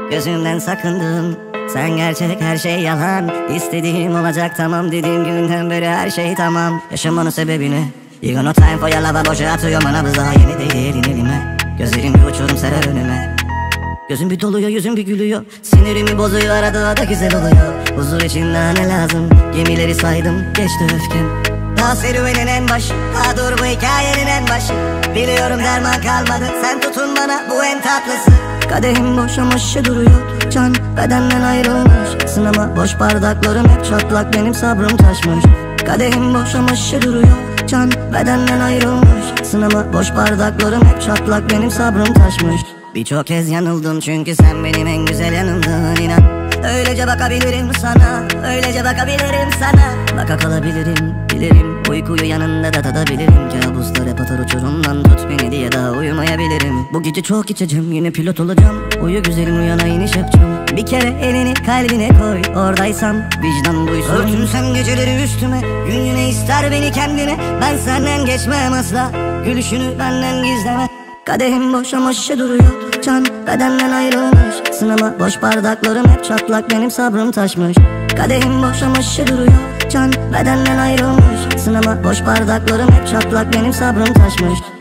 gözümden sakındım. Sen gerçek, her şey yalan. İstediğim olacak, tamam dediğim günden beri her şey tamam. Yaşamanın sebebini You got no time for your lava, boşa atıyorum nabız, daha yeni değil elime. Gözlerim bir uçurum serer önüme. Gözüm bir doluyor, yüzüm bir gülüyor. Sinirimi bozuyor, arada da güzel oluyor. Huzur için daha ne lazım? Gemileri saydım, geçti öfkem. Daha serüvenin en başı, daha dur bu hikayenin en başı. Biliyorum derman kalmadı, sen tutun bana, bu en tatlısı. Kadehim boşamış duruyor, can bedenden ayrılmış. Sınama boş bardaklarım hep çatlak, benim sabrım taşmış. Kadehim boşamış duruyor, can bedenden ayrılmış. Sınama boş bardaklarım hep çatlak, benim sabrım taşmış. Birçok kez yanıldım çünkü sen benim en güzel yanımdın, inan. Öylece bakabilirim sana, öylece bakabilirim sana. Baka kalabilirim, bilirim. Uykuyu yanında da tadabilirim. Kabuslar hep atar uçurumdan, tut beni diye daha uyumayabilirim. Bu gece çok içeceğim, yine pilot olacağım. Uyu güzelim, uyana iniş yapacağım. Bir kere elini kalbine koy, oradaysam vicdan duysun. Örtünsem geceleri üstüme, gün yine ister beni kendine. Ben senden geçmem asla, gülüşünü benden gizleme. Kadehim boşamış duruyor, can bedenden ayrılmış. Sınama boş bardaklarım hep çatlak, benim sabrım taşmış. Kadehim boşamış duruyor, can bedenden ayrılmış. Sınama boş bardaklarım hep çatlak, benim sabrım taşmış.